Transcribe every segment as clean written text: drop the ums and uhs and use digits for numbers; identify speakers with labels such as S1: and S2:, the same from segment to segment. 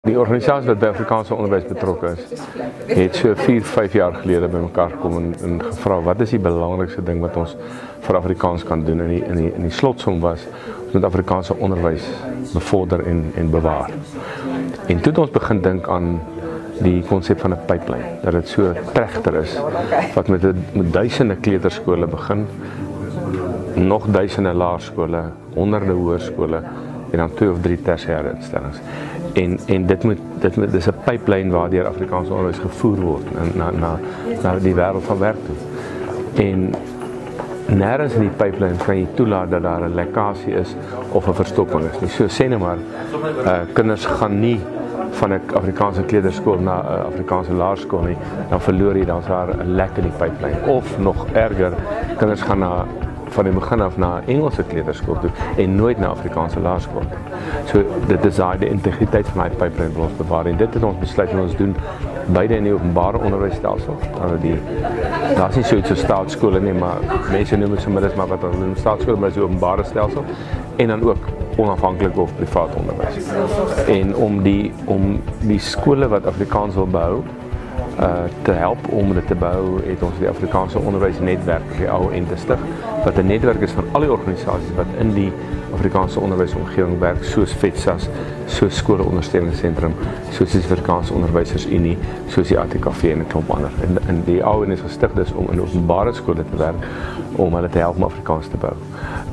S1: Die organisatie wat bij Afrikaanse onderwijs betrokken is, heeft so 4-5 jaar geleden bij elkaar gekomen en gevraagd wat is die belangrijkste ding wat ons voor Afrikaans kan doen. En die slotsom was met Afrikaanse onderwijs bevorder en bewaar. En toen ons begin denken aan die concept van een pipeline, dat het so trechter is, wat met duisende kleuterscholen begin, nog duisende laerskole, honderden hoërskole en dan 2 of 3 tersiêre instellings. En dit is een pipeline waar die Afrikaanse onderwijs gevoerd wordt naar die wereld van werk toe. En nergens in die pipeline kan je toelaten dat daar een lekkasie is of een verstopping is. Dus so, sê nou maar, kinders gaan niet van een Afrikaanse kleuterschool naar een Afrikaanse laerskool nie, dan verloor je dan daar een lek in die pipeline. Of nog erger, kinders gaan van die begin af naar Engelse kleuterschool toe en nooit naar Afrikaanse laerskool. So dit is de integriteit van die pipeline wil ons bewaar en dit het ons besluit en ons doen beide in die openbare onderwijsstelsel. Daar is niet zoiets als staatskole nie, maar mensen noemen het soms maar wat hulle noem staatskole, maar dat is die openbare stelsel. En dan ook onafhankelijk of privaat onderwijs. En om die skole wat Afrikaans wil bouwen, te helpen om dit te bouwen, heeft ons die Afrikaanse onderwijsnetwerk, die oude en te stig, wat een netwerk is van alle organisaties wat in die Afrikaanse onderwijsomgeving werk, soos FETSAS, soos skoleondersteuningssentrum, soos die Afrikaanse Onderwysersunie, soos die ATKV en 'n klomp ander. En die oude is gestig dus om in openbare skole te werk, om hulle te help om Afrikaans te bou.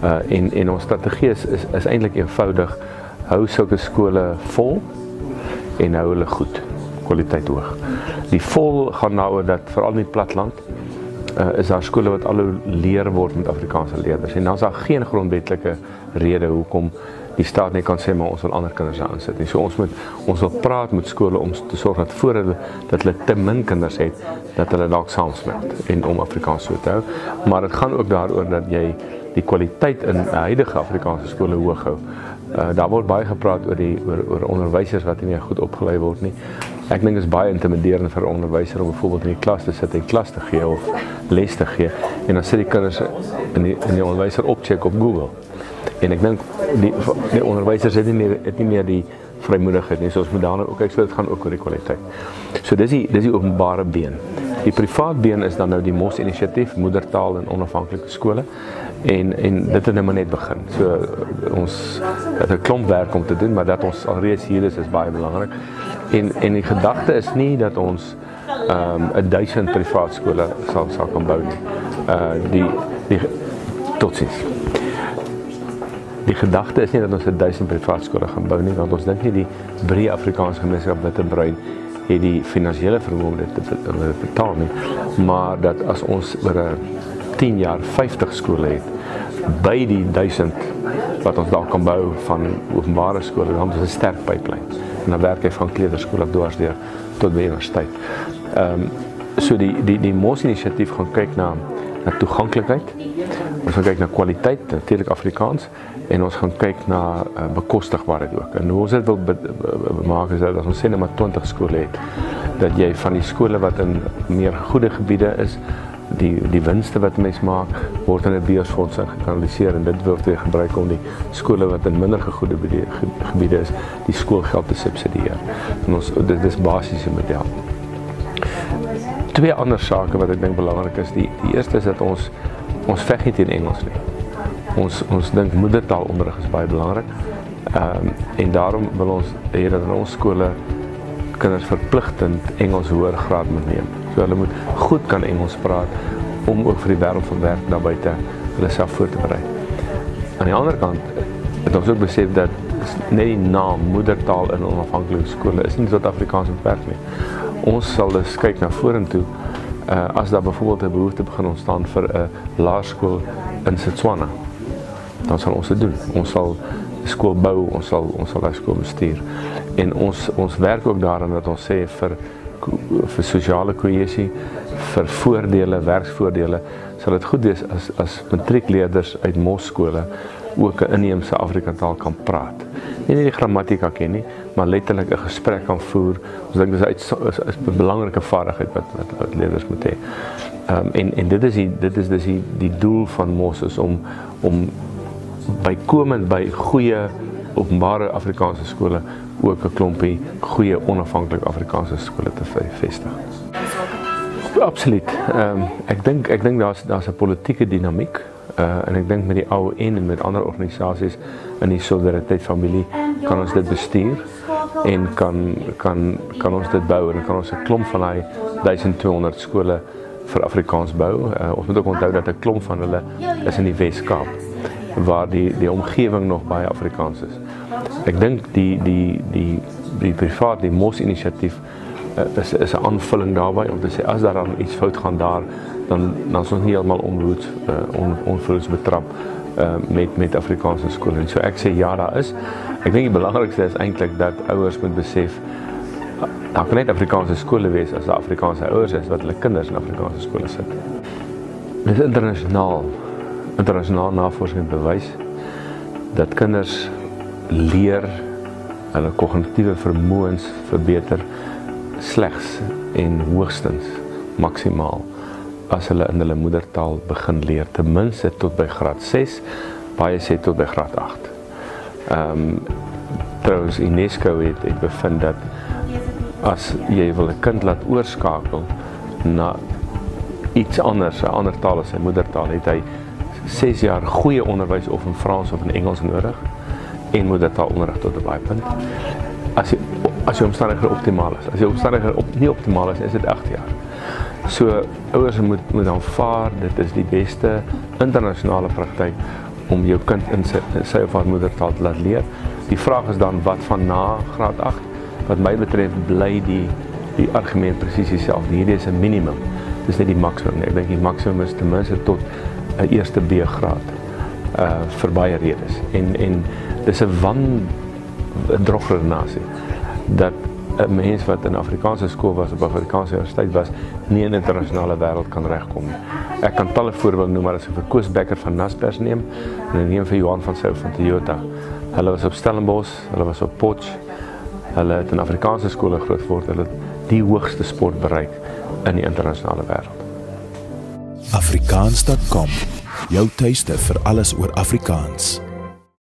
S1: En ons strategie is eintlik eenvoudig, hou sulke skole vol en hou hulle goed, kwaliteit hoog. Die vol gaan nou dat veral in die platteland is daar skole wat al hoe leer word met Afrikaanse leerders en dan is daar geen grondwetlike rede hoekom die staat nie kan sê maar ons wil ander kinders daar insit nie. So ons wil praat met skole om te sorg dat dat hulle te min kinders het dat hulle dalk saamsmelt en om Afrikaans so te hou. Maar dit gaan ook daaroor dat jy die kwaliteit in huidige Afrikaanse skole hoog hou. Daar word baie gepraat oor onderwysers wat nie goed opgelei word nie. Ek dink dit is baie intimiderend vir 'n onderwyser om byvoorbeeld in die klas te sit en klas te gee of les te gee en dan sit die kinders in die onderwyser opcheck op Google. En ek dink die onderwysers het nie meer die vrymoedigheid nie. So ons moet daarna ook kyk, so dit gaan ook oor die kwaliteit. So dis die openbare been. Die privaat been is dan nou die MOS inisiatief, moedertaal en onafhanklike skole. En dit het nou maar net begin. So ons het 'n klomp werk om te doen, maar dat ons alreeds hier is baie belangrik. En die gedagte is nie dat ons 1000 privaat skole sal kan bou nie. Tot ziens. Die gedagte is nie dat ons 1000 privaat skole gaan bou nie, want ons dink nie die breë Afrikaanse gemeenskap Witbrein het die finansiële vermoë om dit te betaal nie, maar dat as ons oor 10 jaar 50 skole het, by die 1000 wat ons daar kan bou van openbare skole, dan is 'n sterk pipeline. En dan werk hy van kleuterskool af dwars deur tot by universiteit. So die MOS inisiatief gaan kyk na toeganklikheid, ons gaan kyk na kwaliteit, natuurlik Afrikaans, en ons gaan kyk na bekostigbaarheid ook. En hoe ons dit wil maak is dat as ons sê net maar 20 skole het, dat jy van die skole wat in meer goeie gebiede is, die winste wat mens maak, word in 'n beursfonds gekanaliseer en dit word weer gebruik om die skole wat in minder gegoede gebiede is, die skoolgeld te subsidieer. En dit is basiese model. 2 ander sake wat ek dink belangrik is. Die eerste is dat ons veg nie teen Engels nie. Ons dink moedertaalonderrig is baie belangrik. En daarom wil ons hê dat in ons skole kinders verpligtend Engels hoër graad moet neem. So hulle moet goed kan Engels praat om ook vir die wêreld van werk daar buite hulle self voor te berei. Aan die ander kant het ons ook besef dat net die naam moedertaal in onafhanklike skole is nie tot Afrikaans beperk nie. Ons sal dus kyk na vorentoe as daar byvoorbeeld 'n behoefte begin ontstaan vir 'n laerskool in Setswana. Dan sal ons dit doen. Ons sal skool bou, ons sal daai skool bestuur. En ons werk ook daaraan dat ons sê vir sosiale kohesie, vir voordele, werksvoordele, sal dit goed wees as matriekleerders uit MOS skole ook 'n inheemse Afrikaanstaal kan praat. Nie die grammatika ken nie, maar letterlik 'n gesprek kan voer. Ons dink dis 'n belangrike vaardigheid wat leerders moet hê. En dit is dus die doel van MOS is om bykomend by goeie openbare Afrikaanse skole ook 'n klompie goeie onafhanklike Afrikaanse skole te vestig. Absoluut. Ek dink daar's 'n politieke dinamiek en ek dink met die AON en met ander organisasies in die Solidariteit familie kan ons dit bestuur en kan ons dit bou en kan ons 'n klomp van daai 1200 skole vir Afrikaans bou. Ons moet ook onthou dat 'n klomp van hulle is in die Wes-Kaap waar die omgewing nog baie Afrikaans is. Ek dink die privaat, die MOS inisiatief is 'n aanvulling daarbij om te sê as daar dan iets fout gaan daar, dan is ons nie heeltemal onverhoeds betrap met Afrikaanse skole. En so ek sê ja, daar is. Ek dink die belangrikste is eintlik dat ouers moet besef daar kan net Afrikaanse skole wees as daar Afrikaanse ouers is wat hulle kinders in Afrikaanse skole sit. Dit is internasionaal navorsing bewys dat kinders leer hulle kognitiewe vermoëns verbeter slegs en hoogstens maksimaal as hulle in hulle moedertaal begin leer, ten minste tot by graad 6, baie sê tot by graad 8. Trouwens UNESCO het bevind dat as jy wil 'n kind laat oorskakel na iets anders, 'n ander taal as sy moedertaal, het hy 6 jaar goeie onderwys of in Frans of in Engels nodig en moedertaalonderrig tot 'n baie punt. As jy omstandighede optimaal is. As jy omstandighede nie optimaal is dit 8 jaar. So ouers moet aanvaar, dit is die beste internasionale praktyk om jou kind in sy of haar moedertaal te laat leer. Die vraag is dan wat van na graad 8? Wat my betref bly die argument presies dieselfde. Hierdie is 'n minimum. Dis nie die maksimum nie. Ek dink die maksimum is ten minste tot 'n eerste B-graad vir baie redes. En dis 'n drogredenasie dat 'n mens wat in 'n Afrikaanse skool was, op 'n Afrikaanse universiteit was, nie in 'n internasionale wêreld kan regkom nie. Ek kan talle voorbeelde noem, maar as ek vir Koos Becker van Naspers neem en ek neem vir Johan van Sail van Toyota. Hulle was op Stellenbosch, hulle was op Potch, hulle het in Afrikaanse skole groot geword, hulle het die hoogste sport bereik in die internasionale wêreld.
S2: Afrikaans.com, jou tuiste vir alles oor Afrikaans.